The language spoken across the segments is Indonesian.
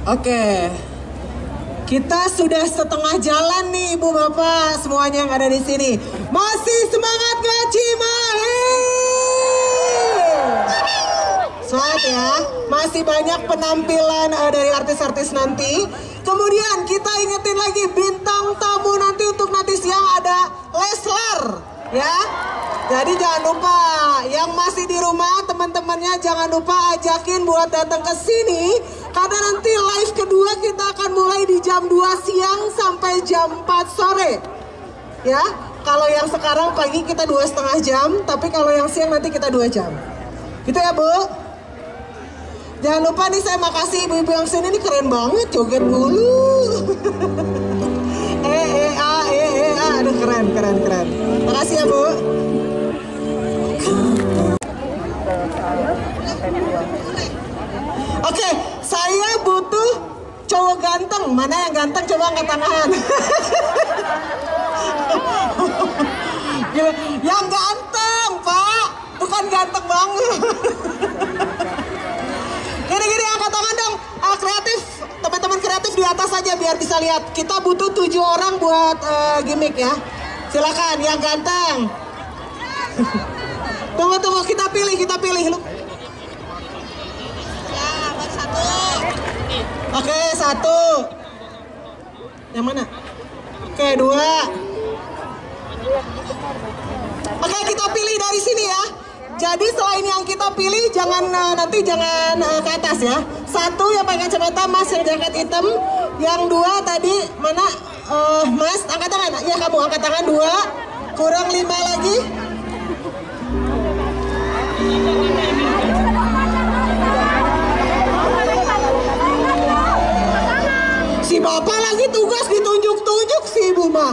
Oke. Kita sudah setengah jalan nih Ibu Bapak semuanya yang ada di sini. Masih semangat gak Cimahi? Semangat ya. Masih banyak penampilan dari artis-artis nanti. Kemudian kita ingetin lagi bintang tamu nanti untuk nanti siang ada Leslar ya. Jadi jangan lupa yang masih di rumah teman-temannya jangan lupa ajakin buat datang ke sini karena nanti live kedua kita akan mulai di jam 2 siang sampai jam 4 sore. Ya, kalau yang sekarang pagi kita 2,5 jam, tapi kalau yang siang nanti kita 2 jam. Gitu ya, Bu? Jangan lupa nih saya makasih ibu-ibu yang sini nih keren banget joget mulu. Aduh keren. Makasih ya, Bu. Oke, saya butuh cowok ganteng. Mana yang ganteng? Coba angkat tangan. Yang ganteng, Pak. Bukan ganteng banget. Gini, angkat tangan dong. Kreatif, teman-teman kreatif di atas aja biar bisa lihat. Kita butuh 7 orang buat gimmick ya. Silakan yang ganteng. Tunggu, kita pilih lu. Oke, 1. Yang mana? Oke, 2. Oke, kita pilih dari sini ya. Jadi selain yang kita pilih, jangan nanti jangan ke atas ya. 1 yang pakai kacamata, Mas yang jaket hitam. Yang 2 tadi mana? Mas, angkat tangan. Ya kamu angkat tangan 2. Kurang 5 lagi. Si bapak lagi tugas ditunjuk-tunjuk si ibu mah.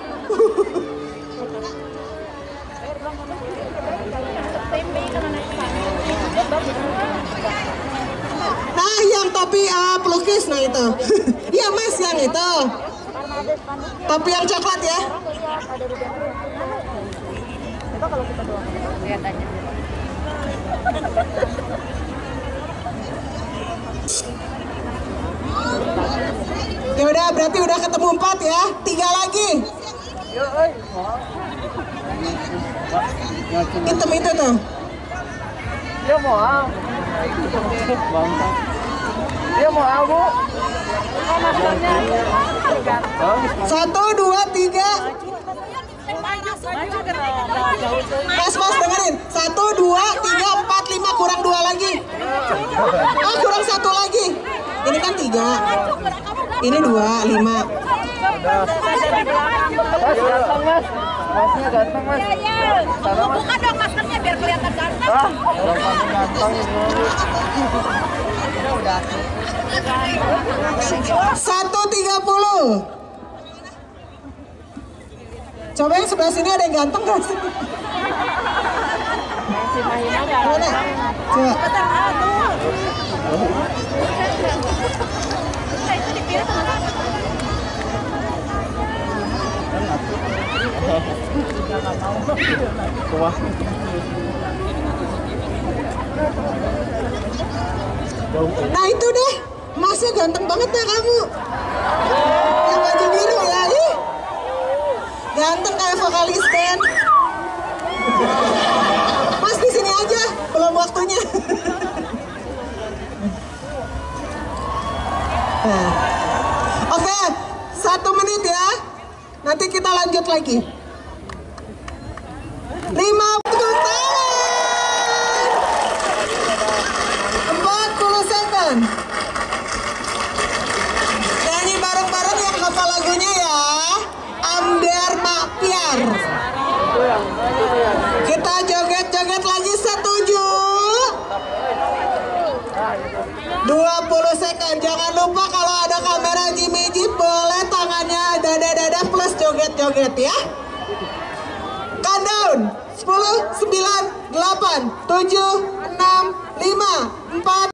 Nah yang topi pelukis nah itu. Iya Mas yang itu. Topi yang coklat ya. Ya udah berarti udah ketemu 4 ya. 3 lagi. Hitam itu tuh. Dia mau Dia mau Bu. 1, 2, 3. Mas dengerin. 1, 2, 3, 4, 5 kurang 2 lagi. Oh kurang 1 lagi. Ini kan 3. Ini 2, 5. Masnya ganteng Mas. Iya. Buka dong maskernya biar kelihatan ganteng. Ganteng ini. 1.30. Coba yang sebelah sini ada yang ganteng gak sih? Mana? Coba. Nah itu deh, Masnya ganteng banget ya kamu. Yang baju biru ya, ih. Ganteng kayak vokalis band. Mas di sini aja, belum waktunya. Nah. Oke, 1 menit ya. Nanti kita lanjut lagi. 50 tahun. 40 second. Nyanyi bareng-bareng yang hafal lagunya ya. Amber Makyar. Kita joget-joget lagi, setuju? 20 second. Jangan lupa kalau ada kamera Jimmy Jeep boleh tangannya dada-dada plus joget-joget ya. Countdown 10, 9, 8, 7, 6, 5, 4